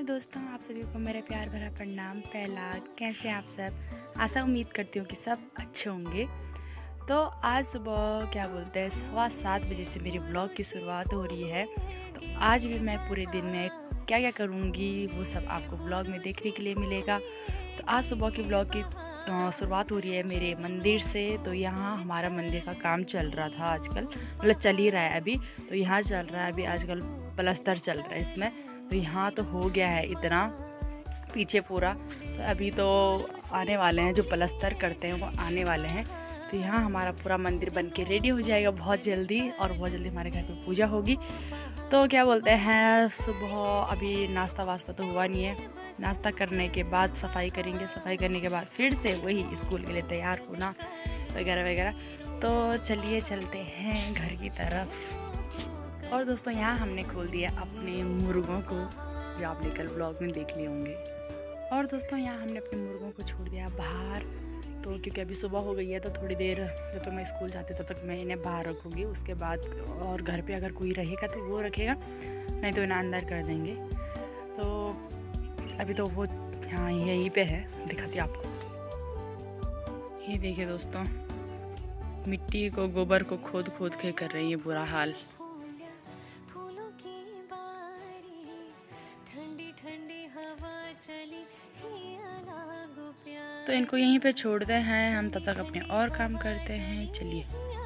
दोस्तों, आप सभी को मेरा प्यार भरा प्रणाम। पहला कैसे आप सब? आशा उम्मीद करती हूँ कि सब अच्छे होंगे। तो आज सुबह क्या बोलते हैं 7:15 बजे से मेरी ब्लॉग की शुरुआत हो रही है। तो आज भी मैं पूरे दिन में क्या क्या करूँगी वो सब आपको ब्लॉग में देखने के लिए मिलेगा। तो आज सुबह की ब्लॉग की शुरुआत हो रही है मेरे मंदिर से। तो यहाँ हमारा मंदिर का काम चल रहा था आजकल, मतलब चल ही रहा है अभी। तो यहाँ चल रहा है अभी आजकल प्लस्तर चल रहा है इसमें। तो यहाँ तो हो गया है इतना पीछे पूरा। तो अभी तो आने वाले हैं, जो प्लस्तर करते हैं वो आने वाले हैं। तो यहाँ हमारा पूरा मंदिर बन के रेडी हो जाएगा बहुत जल्दी, और बहुत जल्दी हमारे घर पे पूजा होगी। तो क्या बोलते हैं सुबह अभी नाश्ता वास्ता तो हुआ नहीं है। नाश्ता करने के बाद सफाई करेंगे, सफाई करने के बाद फिर से वही स्कूल के लिए तैयार होना वगैरह वगैरह। तो चलिए चलते हैं घर की तरफ। और दोस्तों यहाँ हमने खोल दिया अपने मुर्गों को, जो आपने कल ब्लॉग में देख लिए होंगे। और दोस्तों यहाँ हमने अपने मुर्गों को छोड़ दिया बाहर। तो क्योंकि अभी सुबह हो गई है तो थोड़ी देर जब तक मैं स्कूल जाती तब तक मैं इन्हें बाहर रखूँगी। उसके बाद और घर पे अगर कोई रहेगा तो वो रखेगा, नहीं तो इन्हें अंदर कर देंगे। तो अभी तो वो यहाँ यहीं पे है, दिखाती आपको। ये देखिए दोस्तों, मिट्टी को गोबर को खोद खोद के कर रही है बुरा हाल। तो इनको यहीं पे छोड़ते हैं हम, तब तक अपने और काम करते हैं। चलिए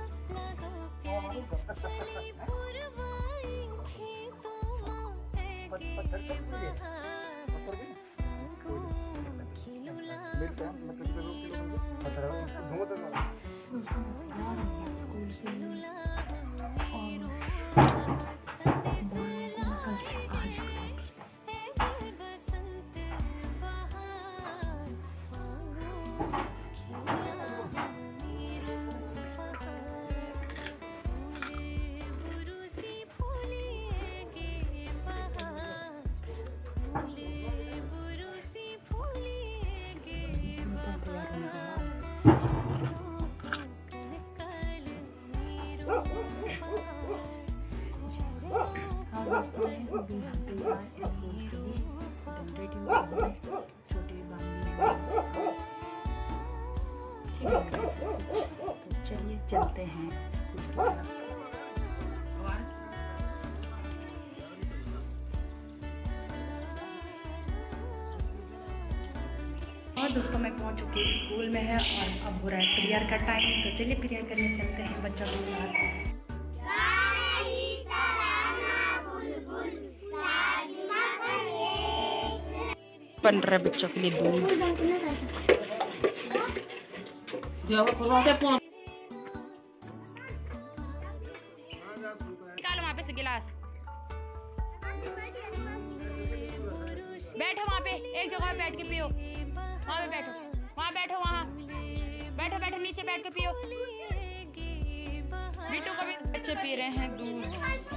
दोस्तों अभी हम तैयार स्कूल के लिए एकदम रेडी हो गए हैं। छोटे बांधने सब कुछ। तो चलिए चलते हैं स्कूल की तरफ। और दोस्तों मैं पहुंच चुकी हूँ स्कूल में है, और अब हो रहा है प्रेयर का टाइम। तो चलिए प्रेयर करने चलते हैं बच्चों के साथ। 15 बच्चों के लिए दूध। निकालो वहाँ पे से गिलास। बैठो वहाँ पे, एक जगह बैठ के पियो। वहाँ पे बैठो, वहाँ बैठो, वहाँ बैठो, बैठो नीचे बैठ के पियो। बिट्टू को भी बच्चे पी रहे हैं दूध,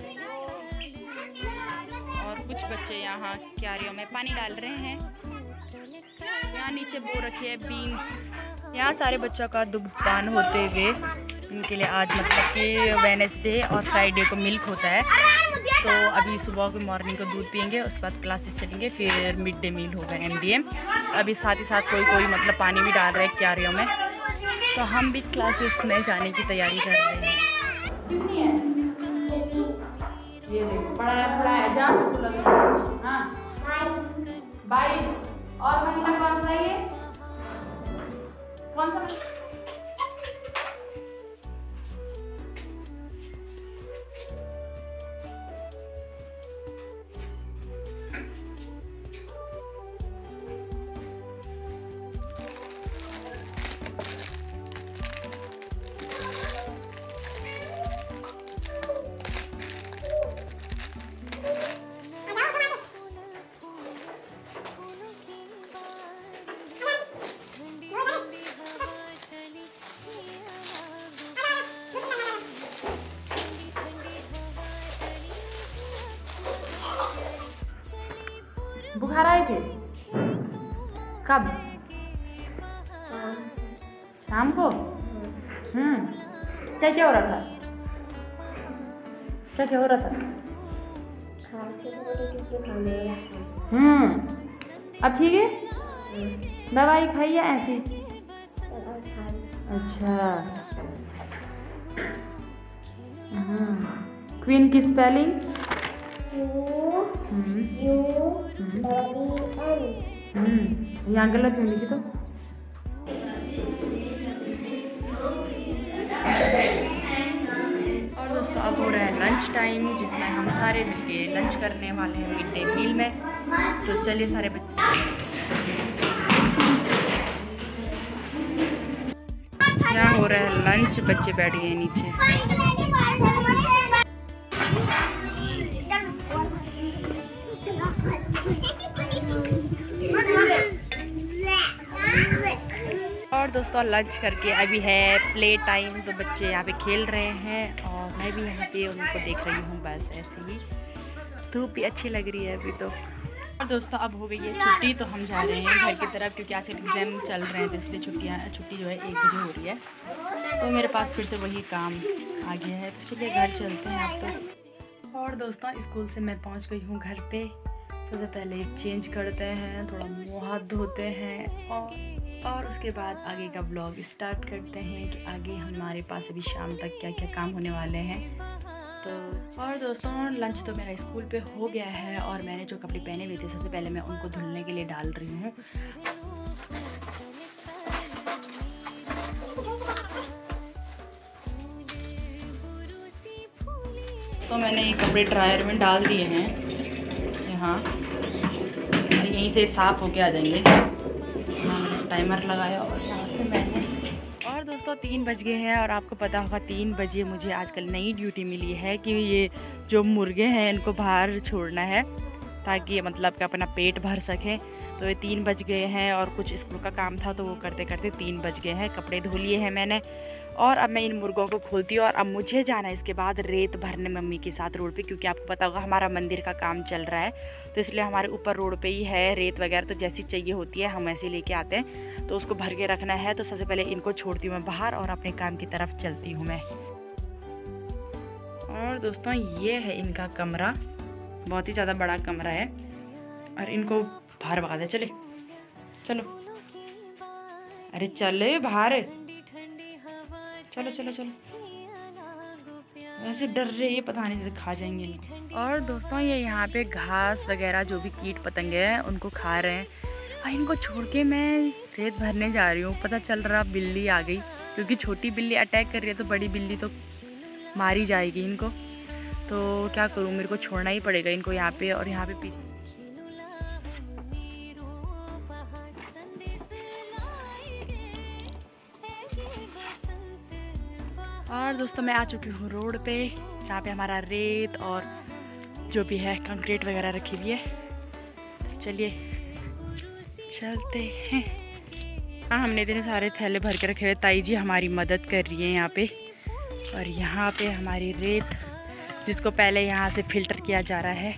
और कुछ बच्चे यहाँ क्यारियों में पानी डाल रहे हैं। यहाँ नीचे बो रखी है बीन्स। यहाँ सारे बच्चों का दुग्धपान होते हुए इनके लिए आज मतलब कि वेडनेसडे और फ्राइडे को मिल्क होता है। तो अभी सुबह को मॉर्निंग को दूध पियेंगे, उसके बाद क्लासेस चलेंगे, फिर मिड डे मील होगा MDM। अभी साथ ही साथ कोई कोई मतलब पानी भी डाल रहा है क्यारियों में। तो हम भी क्लासेस में जाने की तैयारी कर रहे हैं। ये देखो पढ़ाया जा 22। और महीना कौन सा है ये? कौन सा? बुखार आए थे कब? शाम को। क्या क्या हो रहा था? क्या क्या हो रहा था? अब ठीक है? दवाई खाई या ऐसी? अच्छा। क्वीन की स्पेलिंग? यहाँ गलत क्यों लिखी तो? और दोस्तों अब हो रहा है लंच टाइम, जिसमें हम सारे मिलके लंच करने वाले हैं मिड डे मील में। तो चलिए सारे बच्चे। यहाँ हो रहा है लंच, बच्चे बैठ गए नीचे। और दोस्तों लंच करके अभी है प्ले टाइम, तो बच्चे यहाँ पे खेल रहे हैं और मैं भी यहाँ पे उनको देख रही हूँ। बस ऐसे ही, धूप भी अच्छी लग रही है अभी तो। और दोस्तों अब हो गई है छुट्टी, तो हम जा रहे हैं घर की तरफ, क्योंकि आजकल एग्ज़ाम चल रहे हैं, तो इसलिए छुट्टी जो है 1 बजे हो रही है। तो मेरे पास फिर से वही काम आ गया है, तो चलिए घर चलते हैं आप तो। और दोस्तों स्कूल से मैं पहुँच गई हूँ घर पे। सबसे पहले एक चेंज करते हैं, थोड़ा मुँह हाथ धोते हैं और उसके बाद आगे का ब्लॉग स्टार्ट करते हैं कि आगे हमारे पास अभी शाम तक क्या क्या काम होने वाले हैं। तो और दोस्तों लंच तो मेरा स्कूल पे हो गया है और मैंने जो कपड़े पहने हुए थे सबसे पहले मैं उनको धुलने के लिए डाल रही हूँ। तो मैंने ये कपड़े ड्रायर में डाल दिए हैं, यहाँ यहीं से साफ़ होके आ जाएंगे। टाइमर लगाया और यहाँ से मैंने। और दोस्तों 3 बज गए हैं और आपको पता होगा 3 बजे मुझे आजकल नई ड्यूटी मिली है कि ये जो मुर्गे हैं इनको बाहर छोड़ना है, ताकि मतलब कि अपना पेट भर सकें। तो ये 3 बज गए हैं और कुछ स्कूल का काम था तो वो करते करते 3 बज गए हैं। कपड़े धो लिए हैं मैंने और अब मैं इन मुर्गों को खोलती हूँ और अब मुझे जाना है इसके बाद रेत भरने मम्मी के साथ रोड पे, क्योंकि आपको पता होगा हमारा मंदिर का काम चल रहा है, तो इसलिए हमारे ऊपर रोड पे ही है रेत वगैरह, तो जैसी चाहिए होती है हम ऐसे लेके आते हैं, तो उसको भर के रखना है। तो सबसे पहले इनको छोड़ती हूँ मैं बाहर और अपने काम की तरफ चलती हूँ मैं। और दोस्तों ये है इनका कमरा, बहुत ही ज़्यादा बड़ा कमरा है और इनको बाहर भगा दे। चले चलो, अरे चले बाहर, चलो चलो चलो। ऐसे डर रहे, ये पता नहीं जैसे खा जाएंगे इनको। और दोस्तों ये यहाँ पे घास वगैरह जो भी कीट पतंगे हैं उनको खा रहे हैं और इनको छोड़ के मैं रेत भरने जा रही हूँ। पता चल रहा बिल्ली आ गई, क्योंकि छोटी बिल्ली अटैक कर रही है तो बड़ी बिल्ली तो मारी जाएगी इनको। तो क्या करूँ, मेरे को छोड़ना ही पड़ेगा इनको यहाँ पे। और यहाँ पे पीछे और दोस्तों मैं आ चुकी हूँ रोड पे, जहाँ पे हमारा रेत और जो भी है कंक्रीट वगैरह रखी हुई है। चलिए चलते हैं। हाँ हमने इतने सारे थैले भर के रखे हुए, ताई जी हमारी मदद कर रही है यहाँ पे। और यहाँ पे हमारी रेत जिसको पहले यहाँ से फिल्टर किया जा रहा है।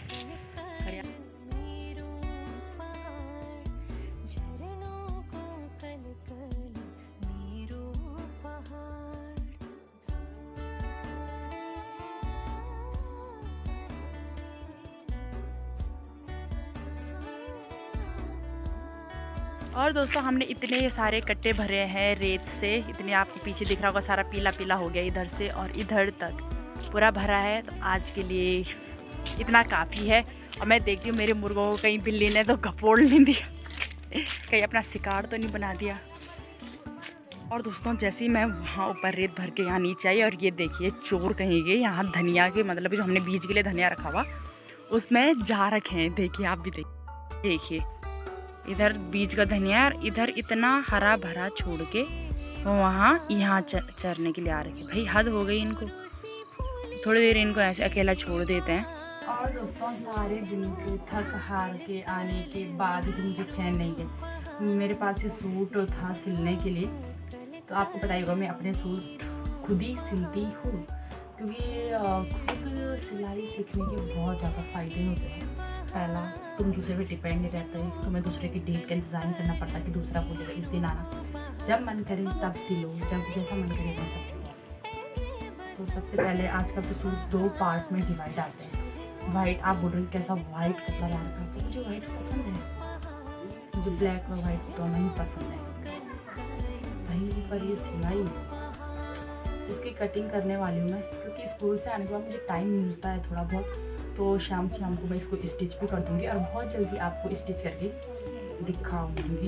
और दोस्तों हमने इतने सारे कट्टे भरे हैं रेत से, इतने आपको पीछे दिख रहा होगा, सारा पीला पीला हो गया इधर से और इधर तक पूरा भरा है। तो आज के लिए इतना काफ़ी है। और मैं देखती हूँ मेरे मुर्गों को कहीं बिल्ली ने तो घपोड़ नहीं दिया, कहीं अपना शिकार तो नहीं बना दिया। और दोस्तों जैसे ही मैं वहाँ ऊपर रेत भर के यहाँ नीचे आई और ये देखिए चोर कहेंगे, यहाँ धनिया के मतलब जो हमने बीज के लिए धनिया रखा हुआ उसमें जा रखे हैं। देखिए आप भी देखिए इधर बीज का धनिया और इधर इतना हरा भरा छोड़ के वहाँ यहाँ चरने के लिए आ रखे। भाई हद हो गई इनको, थोड़ी देर इनको ऐसे अकेला छोड़ देते हैं। और दोस्तों सारे दिन के थक हार के आने के बाद भी मुझे चैन नहीं गई। मेरे पास ये सूट था सिलने के लिए, तो आपको पता ही होगा मैं अपने सूट खुद ही सिलती हूँ, क्योंकि खुद सिलाई सीखने के बहुत ज़्यादा फ़ायदे होते हैं। पहला, तुम दूसरे पे डिपेंड नहीं रहते, तुम्हें दूसरे की डेट का इंतज़ार नहीं करना पड़ता कि दूसरा बोलेगा इस दिन आना। जब मन करे तब सिलो, जब जैसा मन करे वैसा सिलो। तो सबसे पहले आजकल तो सूट 2 पार्ट में डिवाइड आते हैं, वाइट, आप बोल रहे हो कैसा वाइट कपड़ा ला रखा है, मुझे वाइट पसंद है, मुझे ब्लैक और वाइट दोनों ही पसंद है भाई। पर ये सिलाई, इसकी कटिंग करने वाली हूँ मैं, क्योंकि स्कूल से आने के बाद मुझे टाइम मिलता है थोड़ा बहुत, तो शाम को मैं इसको स्टिच भी कर दूँगी और बहुत जल्दी आपको स्टिच करके दिखाऊंगी।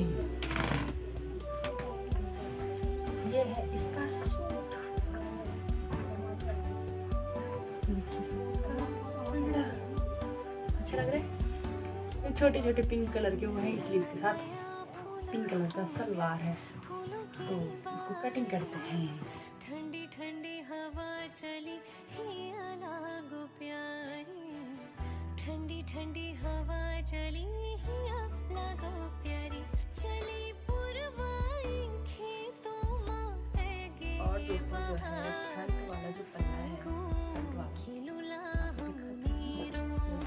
ये है इसका सूट, अच्छा लग रहा है। ये छोटे छोटे पिंक कलर के वो हैं, इसलिए इसके साथ पिंक कलर का सलवार है, तो इसको कटिंग करते हैं। ठंडी ठंडी हवा चली हिया लागो प्यारी, ठंडी ठंडी हवा चली हिया लागो प्यारी, चली पुरवाई खेतों में ऐगे और दोस्तों जो है फ्रंट वाला जो पल्ला है, फ्रंट वाला खिलुला मीरो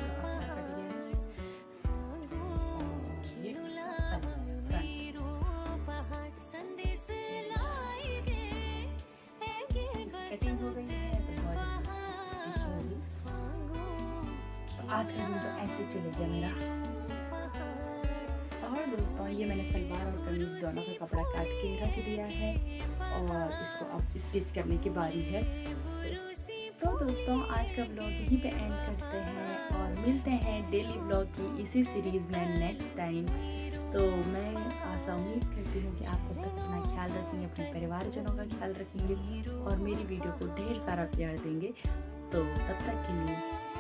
खिलुला मीरो पहाड़ संदेश लाई गे ऐगे कटिंग हो गई है, तो बहुत स्टिच होगी। तो आज का दिन तो ऐसे चले गया मेरा। और दोस्तों ये मैंने सलवार और कमीज दोनों का कपड़ा काट के रख दिया है और इसको अब स्टिच करने की बारी है। तो दोस्तों आज का ब्लॉग यहीं पे एंड करते हैं और मिलते हैं डेली ब्लॉग की इसी सीरीज़ में नेक्स्ट टाइम। तो मैं आशा उम्मीद करती हूँ कि आप तब तक अपना ख्याल रखेंगे, अपने परिवारजनों का ख्याल रखेंगे और मेरी वीडियो को ढेर सारा प्यार देंगे। तो तब तक के लिए